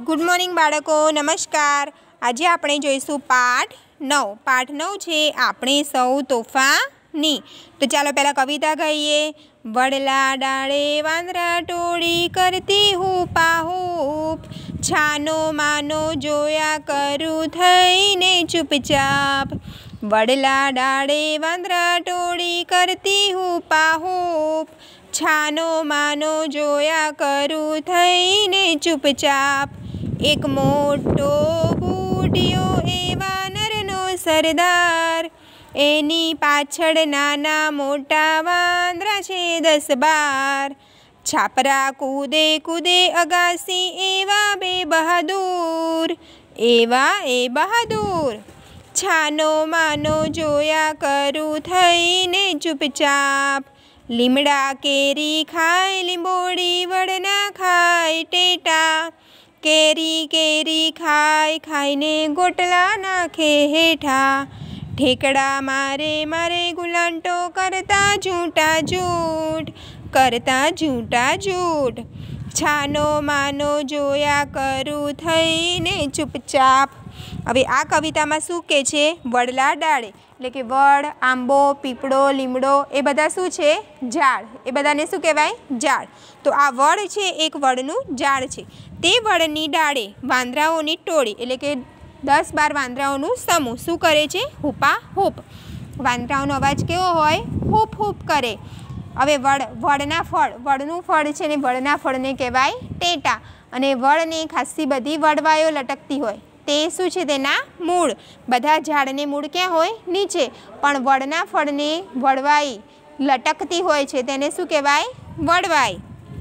Good morning बाळको नमस्कार। आज આપણે જોઈશું પાઠ 9। પાઠ 9 છે આપણે સૌ તોફાની। તો ચાલો પહેલા કવિતા કહીએ। વડલા ડાળે વાંદરા ટોળી કરતી હૂપાહૂપ, છાનો માનો જોયા કરું થઈને ચૂપચાપ। વડલા ડાળે વાંદરા ટોળી કરતી હૂપાહૂપ, छानो मानो जोया करूँ थईने चुपचाप। एक मोटो बूढ़ियो ए वानरनो सरदार, एनी पाछळ नाना मोटा वांदरा छे 10-12। छापरा कूदे कूदे अगासी एवा बे बहादुर, एवा ए बहादुर। छानो मानो जोया करूँ थईने चुपचाप। લીમડા કેરી ખાય લીંબોડી, વડના ખાય ટેટા। કેરી કેરી ખાય ખાઈને ગોટલા નાખે હેઠા। ઠેકડા મારે મારે ગુલાંટો કરતા ઝૂંટા ઝૂંટ, કરતા ઝૂંટા ઝૂંટ। છાનો માનો જોયા કરું થઈને ચૂપચાપ। હવે આ કવિતામાં શું કહે છે? વડલા ડાળે એટલે કે વડ, આંબો, પીપળો, લીમડો એ બધા શું છે? ઝાડ। એ બધાને શું કહેવાય? ઝાડ। તો આ વડ છે એક વડનું ઝાડ છે। તે વડની ડાળે વાંદરાઓની ટોળી એટલે કે 10-12 વાંદરાઓનું સમૂહ શું કરે છે? હૂપા હૂપ। વાંદરાઓનો અવાજ કેવો હોય? હૂપ હૂપ કરે। હવે વડના ફળ, વડનું ફળ છે ને વડના ફળને કહેવાય ટેટા। અને વડને ખાસી બધી વડવાઈઓ લટકતી હોય, તે શું છે? તેના મૂળ। બધા ઝાડને મૂળ ક્યાં હોય? નીચે। પણ વડના ફળને વડવાઈ લટકતી હોય છે તેને શું કહેવાય? વડવાઈ।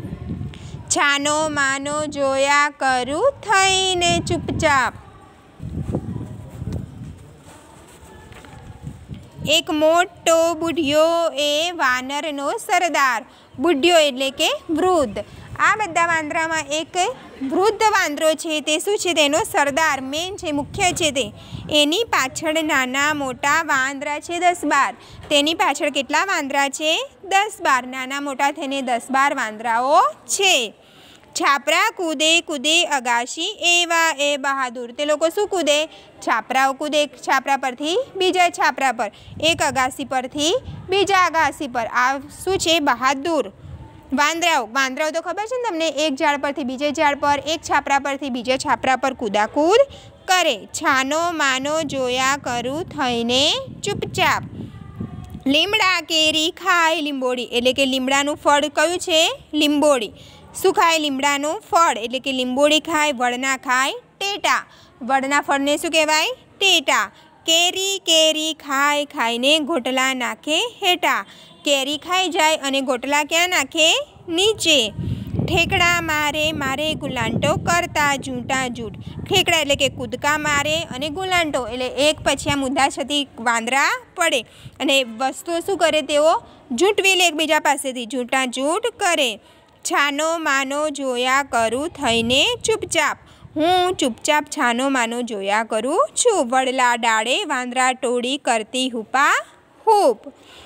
છાનો માનો જોયા કરું થઈને ચૂપચાપ। એક મોટો બુઢિયો એ વાનરનો સરદાર। બુઢિયો એટલે કે વૃદ્ધ। આ બધા વાંદરામાં એક વૃદ્ધ વાંદરો છે તે શું છે? તેનો સરદાર, મેન છે, મુખ્ય છે તે। એની પાછળ નાના મોટા વાંદરા છે 10-12। તેની પાછળ કેટલા વાંદરા છે? 10-12। નાના મોટા થઈને 10-12 વાંદરાઓ છે। છાપરા કૂદે કૂદે અગાશી એવા એ બહાદુર। તે લોકો શું કૂદે? છાપરાઓ કૂદે, એક છાપરા પરથી બીજા છાપરા પર, એક અગાસી પરથી બીજા અગાસી પર। આ શું છે? બહાદુર વાંદરાઓ। વાંદરાઓ તો ખબર છે ને તમને? એક ઝાડ પરથી બીજે ઝાડ પર, એક છાપરા પરથી બીજા છાપરા પર કૂદાકૂદ કરે। છાનો માનો જોયા કરું થઈને ચૂપચાપ। લીમડા કેરી ખાય લીંબોડી એટલે કે લીમડાનું ફળ કયું છે? લીંબોડી। શું ખાય? લીમડાનું ફળ એટલે કે લીંબોડી ખાય। વડના ખાય ટેટા। વડના ફળને શું કહેવાય? ટેટા। કેરી કેરી ખાય ખાઈને ગોટલા નાખે હેઠા। કેરી ખાઈ જાય અને ગોટલા ક્યાં નાખે? નીચે। ઠેકડા મારે મારે ગુલાંટો કરતા ઝૂંટા ઝૂંટ। ઠેકડા એટલે કે કૂદકા મારે અને ગુલાંટો એટલે એક પછી આ મુદ્દા છતી વાંદરા પડે અને વસ્તુઓ શું કરે? તેઓ ઝૂંટવી લે એકબીજા પાસેથી, ઝૂંટા ઝૂંટ કરે। છાનો માનો જોયા કરું થઈને ચૂપચાપ। હું ચૂપચાપ છાનો માનો જોયા કરું છું। વડલા ડાળે વાંદરા ટોળી કરતી હૂપા હૂપ।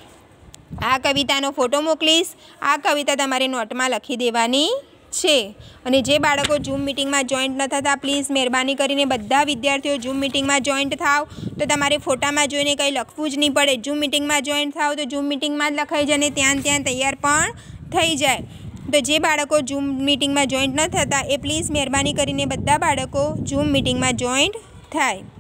આ કવિતાનો ફોટો મોકલીશ। આ કવિતા તમારે નોટમાં લખી દેવાની છે। અને જે બાળકો ઝૂમ મિટિંગમાં જોઈન્ટ ન થતા, પ્લીઝ મહેરબાની કરીને બધા વિદ્યાર્થીઓ ઝૂમ મિટિંગમાં જોઈન્ટ થાવ તો તમારે ફોટામાં જોઈને કંઈ લખવું જ નહીં પડે। ઝૂમ મિટિંગમાં જોઈન્ટ થાવ તો ઝૂમ મિટિંગમાં જ લખાઈ જાય અને ત્યાં તૈયાર પણ થઈ જાય। તો જે બાળકો ઝૂમ મિટિંગમાં જોઈન્ટ ન થતા એ પ્લીઝ મહેરબાની કરીને બધા બાળકો ઝૂમ મિટિંગમાં જોઈન્ટ થાય।